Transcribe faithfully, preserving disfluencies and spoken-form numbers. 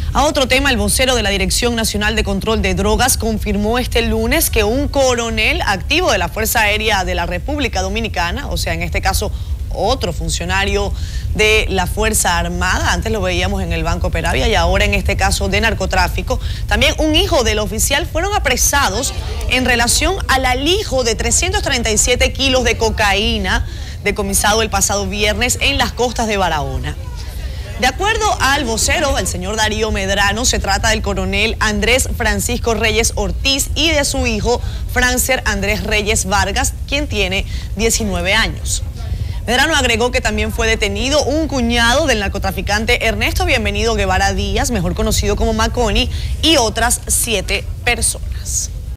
A otro tema, el vocero de la Dirección Nacional de Control de Drogas confirmó este lunes que un coronel activo de la Fuerza Aérea de la República Dominicana, o sea, en este caso otro funcionario de la Fuerza Armada, antes lo veíamos en el Banco Peravia y ahora en este caso de narcotráfico, también un hijo del oficial fueron apresados en relación al alijo de trescientos treinta y siete kilos de cocaína decomisado el pasado viernes en las costas de Barahona. De acuerdo al vocero, el señor Darío Medrano, se trata del coronel Andrés Francisco Reyes Ortiz y de su hijo Francer Andrés Reyes Vargas, quien tiene diecinueve años. Medrano agregó que también fue detenido un cuñado del narcotraficante Ernesto Bienvenido Guevara Díaz, mejor conocido como Maconi, y otras siete personas.